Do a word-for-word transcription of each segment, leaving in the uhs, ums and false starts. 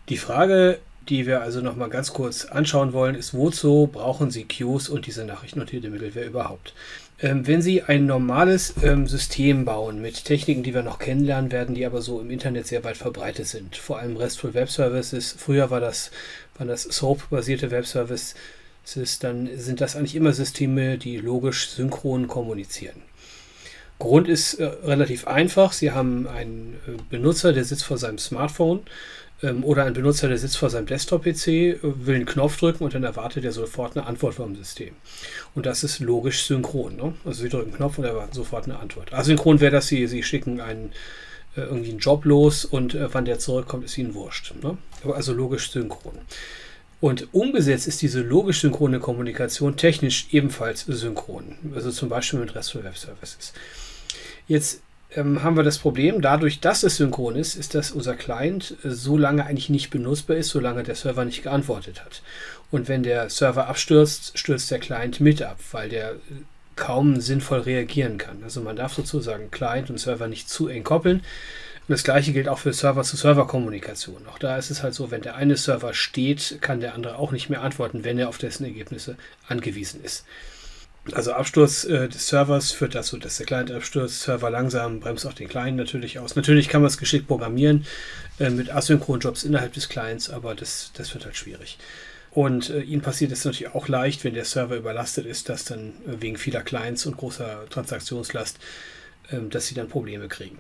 Die Frage, die wir also noch mal ganz kurz anschauen wollen, ist, wozu brauchen Sie Queues und diese nachrichtennotierte Mittelware überhaupt? Ähm, wenn Sie ein normales ähm, System bauen mit Techniken, die wir noch kennenlernen werden, die aber so im Internet sehr weit verbreitet sind, vor allem RESTful Web Services, früher war das, waren das SOAP-basierte Web Services, dann sind das eigentlich immer Systeme, die logisch synchron kommunizieren. Grund ist äh, relativ einfach. Sie haben einen äh, Benutzer, der sitzt vor seinem Smartphone ähm, oder einen Benutzer, der sitzt vor seinem Desktop-P C, äh, will einen Knopf drücken und dann erwartet er sofort eine Antwort vom System. Und das ist logisch synchron. Ne? Also Sie drücken einen Knopf und erwarten sofort eine Antwort. Asynchron wäre das, Sie, Sie schicken einen, äh, irgendwie einen Job los und äh, wann der zurückkommt, ist Ihnen wurscht. Ne? Aber also logisch synchron. Und umgesetzt ist diese logisch synchrone Kommunikation technisch ebenfalls synchron. Also zum Beispiel mit RESTful Web Services. Jetzt ähm, haben wir das Problem, dadurch, dass es synchron ist, ist, dass unser Client äh, so lange eigentlich nicht benutzbar ist, solange der Server nicht geantwortet hat. Und wenn der Server abstürzt, stürzt der Client mit ab, weil der äh, kaum sinnvoll reagieren kann. Also man darf sozusagen Client und Server nicht zu eng koppeln. Und das gleiche gilt auch für Server-zu-Server-Kommunikation. Auch da ist es halt so, wenn der eine Server steht, kann der andere auch nicht mehr antworten, wenn er auf dessen Ergebnisse angewiesen ist. Also Absturz äh, des Servers führt dazu, dass der Client abstürzt, Server langsam, bremst auch den Client natürlich aus. Natürlich kann man es geschickt programmieren äh, mit asynchronen Jobs innerhalb des Clients, aber das, das wird halt schwierig. Und äh, Ihnen passiert es natürlich auch leicht, wenn der Server überlastet ist, dass dann äh, wegen vieler Clients und großer Transaktionslast, äh, dass Sie dann Probleme kriegen.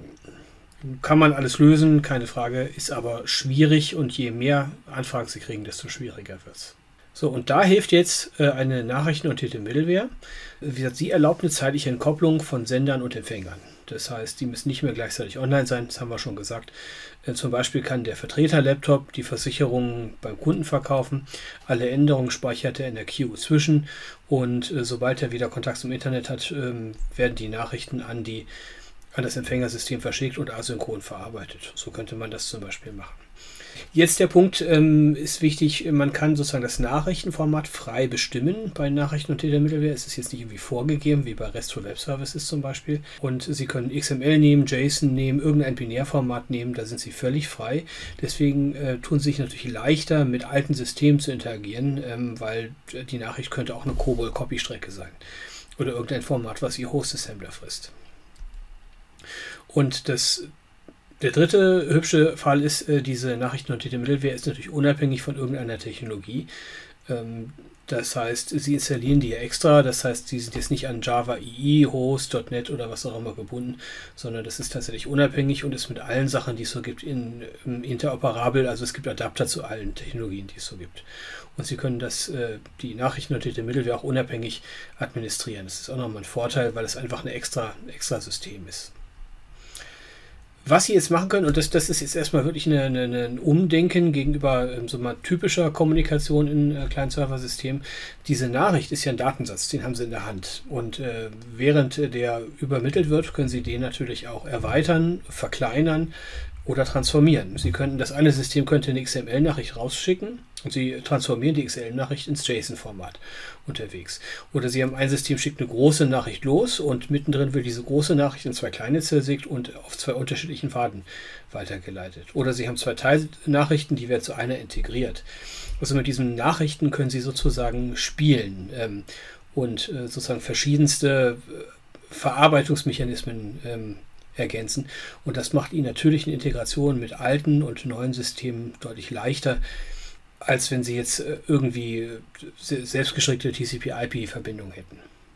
Kann man alles lösen, keine Frage, ist aber schwierig und je mehr Anfragen Sie kriegen, desto schwieriger wird es. So, und da hilft jetzt äh, eine nachrichtennotierte Middleware. Wie gesagt, sie erlaubt eine zeitliche Entkopplung von Sendern und Empfängern. Das heißt, die müssen nicht mehr gleichzeitig online sein, das haben wir schon gesagt. Äh, zum Beispiel kann der Vertreter-Laptop die Versicherungen beim Kunden verkaufen. Alle Änderungen speichert er in der Queue zwischen und äh, sobald er wieder Kontakt zum Internet hat, äh, werden die Nachrichten an, die, an das Empfängersystem verschickt und asynchron verarbeitet. So könnte man das zum Beispiel machen. Jetzt der Punkt ähm, ist wichtig, man kann sozusagen das Nachrichtenformat frei bestimmen bei nachrichtennotierte Middleware. Es ist jetzt nicht irgendwie vorgegeben, wie bei RESTful Web Services zum Beispiel. Und Sie können X M L nehmen, JSON nehmen, irgendein Binärformat nehmen, da sind Sie völlig frei. Deswegen äh, tun Sie sich natürlich leichter, mit alten Systemen zu interagieren, ähm, weil die Nachricht könnte auch eine COBOL-Copy-Strecke sein. Oder irgendein Format, was Ihr Host-Assembler frisst. Und das Der dritte hübsche Fall ist, äh, diese nachrichtennotierte Middleware ist natürlich unabhängig von irgendeiner Technologie. Ähm, das heißt, Sie installieren die ja extra, das heißt, Sie sind jetzt nicht an Java E E, Host, .NET oder was auch immer gebunden, sondern das ist tatsächlich unabhängig und ist mit allen Sachen, die es so gibt, in, in interoperabel. Also es gibt Adapter zu allen Technologien, die es so gibt. Und Sie können das, äh, die nachrichtennotierte Middleware auch unabhängig administrieren. Das ist auch nochmal ein Vorteil, weil es einfach ein extra, extra System ist. Was Sie jetzt machen können, und das, das ist jetzt erstmal wirklich eine, eine, ein Umdenken gegenüber ähm, so mal typischer Kommunikation in äh, Client-Server-Systemen. Diese Nachricht ist ja ein Datensatz, den haben Sie in der Hand. Und äh, während äh, der übermittelt wird, können Sie den natürlich auch erweitern, verkleinern oder transformieren. Sie könnten, das eine System könnte eine X M L-Nachricht rausschicken und Sie transformieren die X M L-Nachricht ins JSON-Format unterwegs. Oder Sie haben ein System, schickt eine große Nachricht los und mittendrin wird diese große Nachricht in zwei kleine zersägt und auf zwei unterschiedlichen Pfaden weitergeleitet. Oder Sie haben zwei Teilnachrichten, die werden zu einer integriert. Also mit diesen Nachrichten können Sie sozusagen spielen ähm, und äh, sozusagen verschiedenste äh, Verarbeitungsmechanismen ähm, ergänzen. Und das macht Ihnen natürlich eine Integration mit alten und neuen Systemen deutlich leichter, als wenn Sie jetzt irgendwie selbstgestrickte T C P I P-Verbindungen hätten.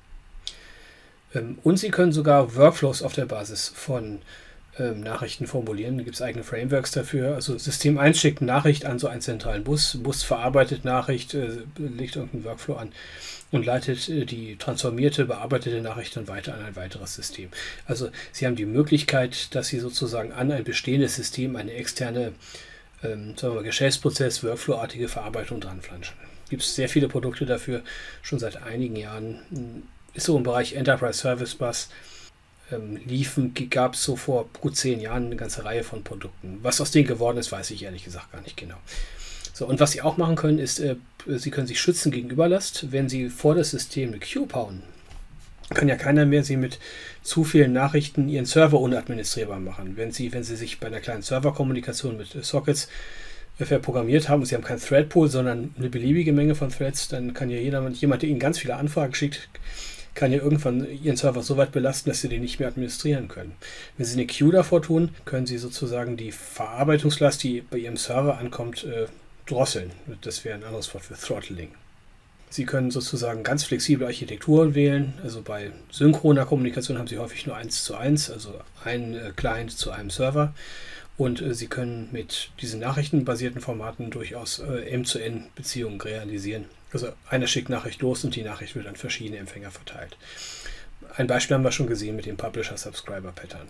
Und Sie können sogar Workflows auf der Basis von ähm, Nachrichten formulieren. Da gibt es eigene Frameworks dafür. Also System eins schickt eine Nachricht an so einen zentralen Bus. Bus verarbeitet Nachricht, äh, legt irgendeinen Workflow an und leitet äh, die transformierte, bearbeitete Nachricht dann weiter an ein weiteres System. Also Sie haben die Möglichkeit, dass Sie sozusagen an ein bestehendes System eine externe ähm, sagen wir mal, Geschäftsprozess, Workflow-artige Verarbeitung dran flanschen. Es gibt sehr viele Produkte dafür, schon seit einigen Jahren. Ist so im Bereich Enterprise Service Bus. Ähm, liefen, gab es so vor gut zehn Jahren eine ganze Reihe von Produkten. Was aus denen geworden ist, weiß ich ehrlich gesagt gar nicht genau. So, und was Sie auch machen können, ist, äh, Sie können sich schützen gegen Überlast. Wenn Sie vor das System eine Queue bauen, kann ja keiner mehr Sie mit zu vielen Nachrichten Ihren Server unadministrierbar machen. Wenn Sie, wenn Sie sich bei einer kleinen Serverkommunikation mit Sockets verprogrammiert haben und Sie haben kein Thread-Pool, sondern eine beliebige Menge von Threads, dann kann ja jemand, jemand, der Ihnen ganz viele Anfragen schickt, kann ja irgendwann Ihren Server so weit belasten, dass Sie den nicht mehr administrieren können. Wenn Sie eine Queue davor tun, können Sie sozusagen die Verarbeitungslast, die bei Ihrem Server ankommt, äh, drosseln. Das wäre ein anderes Wort für Throttling. Sie können sozusagen ganz flexible Architekturen wählen. Also bei synchroner Kommunikation haben Sie häufig nur eins zu eins, also ein äh, Client zu einem Server. Und äh, Sie können mit diesen nachrichtenbasierten Formaten durchaus äh, M zu N Beziehungen realisieren. Also einer schickt Nachricht los und die Nachricht wird an verschiedene Empfänger verteilt. Ein Beispiel haben wir schon gesehen mit dem Publisher-Subscriber-Pattern.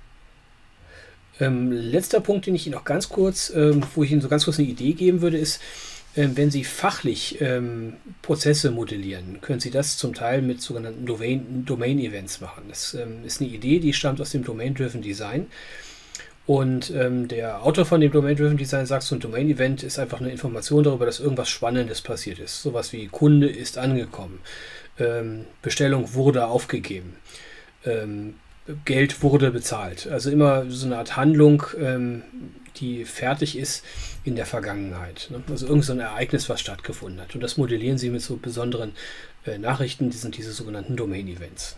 Ähm, letzter Punkt, den ich Ihnen noch ganz kurz, ähm, wo ich Ihnen so ganz kurz eine Idee geben würde, ist, ähm, wenn Sie fachlich ähm, Prozesse modellieren, können Sie das zum Teil mit sogenannten Domain, Domain-Events machen. Das ähm, ist eine Idee, die stammt aus dem Domain-Driven Design. Und ähm, der Autor von dem Domain-Driven Design sagt, so ein Domain-Event ist einfach eine Information darüber, dass irgendwas Spannendes passiert ist. Sowas wie Kunde ist angekommen, ähm, Bestellung wurde aufgegeben, ähm, Geld wurde bezahlt. Also immer so eine Art Handlung, ähm, die fertig ist in der Vergangenheit. Ne? Also irgend so ein Ereignis, was stattgefunden hat. Und das modellieren Sie mit so besonderen äh, Nachrichten, die sind diese sogenannten Domain-Events.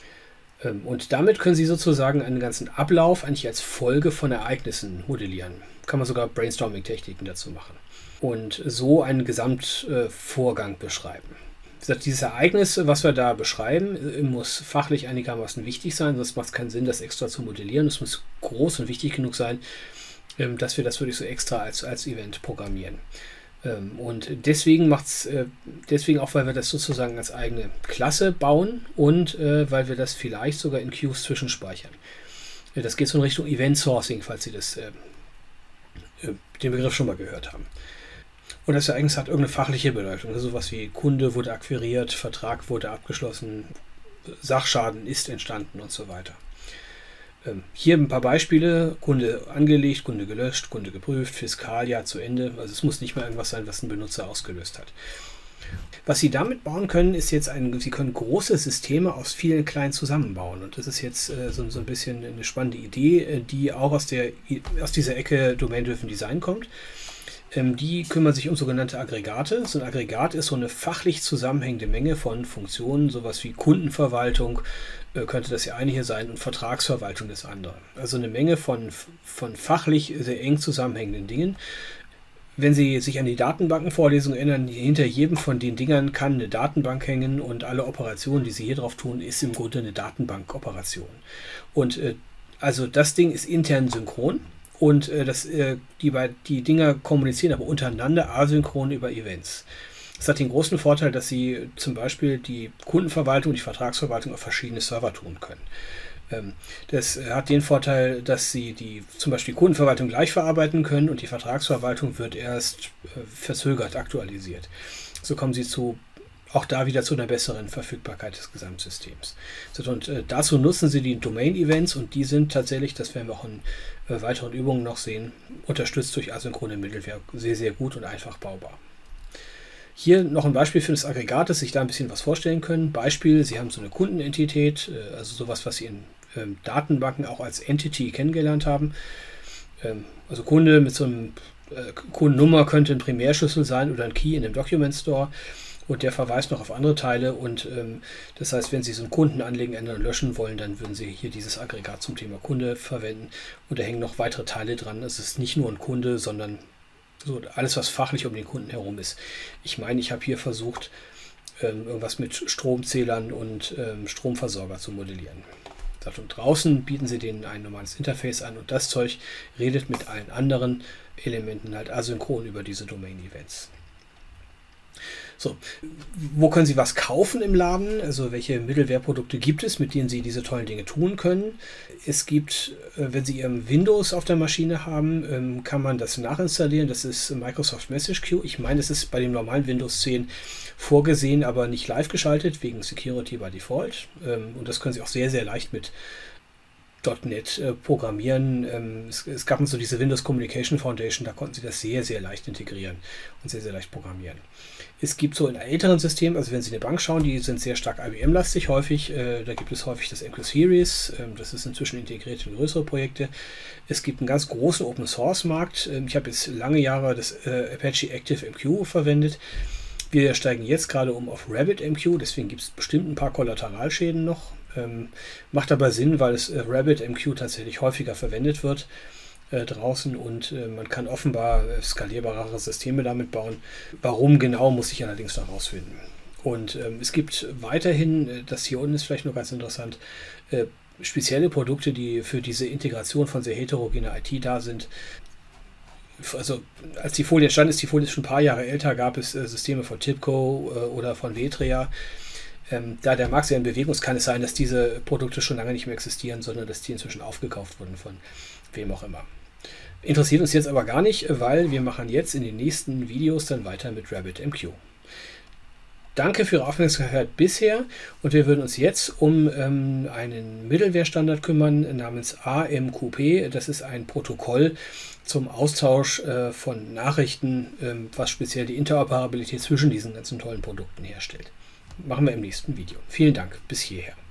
Und damit können Sie sozusagen einen ganzen Ablauf eigentlich als Folge von Ereignissen modellieren. Kann man sogar Brainstorming-Techniken dazu machen. Und so einen Gesamtvorgang beschreiben. Wie gesagt, dieses Ereignis, was wir da beschreiben, muss fachlich einigermaßen wichtig sein, sonst macht es keinen Sinn, das extra zu modellieren. Es muss groß und wichtig genug sein, dass wir das wirklich so extra als, als Event programmieren. Und deswegen macht es, deswegen auch, weil wir das sozusagen als eigene Klasse bauen und äh, weil wir das vielleicht sogar in Queues zwischenspeichern. Das geht so in Richtung Event Sourcing, falls Sie das, äh, den Begriff schon mal gehört haben. Und das Ereignis hat irgendeine fachliche Bedeutung. Also sowas wie Kunde wurde akquiriert, Vertrag wurde abgeschlossen, Sachschaden ist entstanden und so weiter. Hier ein paar Beispiele: Kunde angelegt, Kunde gelöscht, Kunde geprüft, Fiskaljahr zu Ende. Also es muss nicht mal irgendwas sein, was ein Benutzer ausgelöst hat. Was Sie damit bauen können, ist jetzt ein, Sie können große Systeme aus vielen kleinen zusammenbauen. Und das ist jetzt äh, so, so ein bisschen eine spannende Idee, die auch aus, der, aus dieser Ecke Domain-Driven Design kommt. Ähm, die kümmern sich um sogenannte Aggregate. So ein Aggregat ist so eine fachlich zusammenhängende Menge von Funktionen, sowas wie Kundenverwaltung, äh, könnte das ja eine hier sein, und Vertragsverwaltung das andere. Also eine Menge von, von fachlich sehr eng zusammenhängenden Dingen. Wenn Sie sich an die Datenbankenvorlesung erinnern, hinter jedem von den Dingern kann eine Datenbank hängen und alle Operationen, die Sie hier drauf tun, ist im Grunde eine Datenbankoperation. Und äh, also das Ding ist intern synchron. Und äh, das, äh, die, die Dinger kommunizieren aber untereinander asynchron über Events. Das hat den großen Vorteil, dass Sie zum Beispiel die Kundenverwaltung und die Vertragsverwaltung auf verschiedene Server tun können. Ähm, das hat den Vorteil, dass Sie die, zum Beispiel die Kundenverwaltung gleich verarbeiten können und die Vertragsverwaltung wird erst äh, verzögert aktualisiert. So kommen Sie zu auch da wieder zu einer besseren Verfügbarkeit des Gesamtsystems. Und äh, dazu nutzen Sie die Domain-Events und die sind tatsächlich, das werden wir auch in äh, weiteren Übungen noch sehen, unterstützt durch asynchrone Mittelware sehr, sehr gut und einfach baubar. Hier noch ein Beispiel für das Aggregat, dass Sie sich da ein bisschen was vorstellen können. Beispiel, Sie haben so eine Kundenentität, äh, also sowas, was Sie in ähm, Datenbanken auch als Entity kennengelernt haben. Ähm, also Kunde mit so einem äh, Kundennummer könnte ein Primärschlüssel sein oder ein Key in einem Document Store. Und der verweist noch auf andere Teile und ähm, das heißt, wenn Sie so einen Kunden anlegen, ändern und löschen wollen, dann würden Sie hier dieses Aggregat zum Thema Kunde verwenden und da hängen noch weitere Teile dran. Es ist nicht nur ein Kunde, sondern so alles, was fachlich um den Kunden herum ist. Ich meine, ich habe hier versucht, ähm, irgendwas mit Stromzählern und ähm, Stromversorger zu modellieren. Und draußen bieten Sie denen ein normales Interface an und das Zeug redet mit allen anderen Elementen halt asynchron über diese Domain-Events. So, wo können Sie was kaufen im Laden? Also welche Middleware-Produkte gibt es, mit denen Sie diese tollen Dinge tun können? Es gibt, wenn Sie Ihren Windows auf der Maschine haben, kann man das nachinstallieren. Das ist Microsoft Message Queue. Ich meine, es ist bei dem normalen Windows zehn vorgesehen, aber nicht live geschaltet, wegen Security by Default. Und das können Sie auch sehr, sehr leicht mit .NET äh, programmieren. Ähm, es, es gab so diese Windows Communication Foundation, da konnten sie das sehr, sehr leicht integrieren und sehr, sehr leicht programmieren. Es gibt so in älteren Systemen, also wenn Sie eine Bank schauen, die sind sehr stark I B M-lastig häufig. Äh, da gibt es häufig das M Q Series, äh, das ist inzwischen integriert in größere Projekte. Es gibt einen ganz großen Open-Source-Markt. Ähm, ich habe jetzt lange Jahre das äh, Apache ActiveMQ verwendet. Wir steigen jetzt gerade um auf RabbitMQ, deswegen gibt es bestimmt ein paar Kollateralschäden noch. Ähm, macht aber Sinn, weil es äh, RabbitMQ tatsächlich häufiger verwendet wird äh, draußen und äh, man kann offenbar äh, skalierbarere Systeme damit bauen. Warum genau, muss ich allerdings noch herausfinden. Und ähm, es gibt weiterhin, äh, das hier unten ist vielleicht noch ganz interessant, äh, spezielle Produkte, die für diese Integration von sehr heterogener I T da sind. Also als die Folie entstand, ist die Folie schon ein paar Jahre älter, gab es äh, Systeme von TIBCO äh, oder von Vetria. Ähm, da der Markt sehr in Bewegung ist, kann es sein, dass diese Produkte schon lange nicht mehr existieren, sondern dass die inzwischen aufgekauft wurden von wem auch immer. Interessiert uns jetzt aber gar nicht, weil wir machen jetzt in den nächsten Videos dann weiter mit RabbitMQ. Danke für Ihre Aufmerksamkeit bisher und wir würden uns jetzt um ähm, einen Mittelware-Standard kümmern namens A M Q P. Das ist ein Protokoll zum Austausch äh, von Nachrichten, ähm, was speziell die Interoperabilität zwischen diesen ganzen tollen Produkten herstellt. Machen wir im nächsten Video. Vielen Dank bis hierher.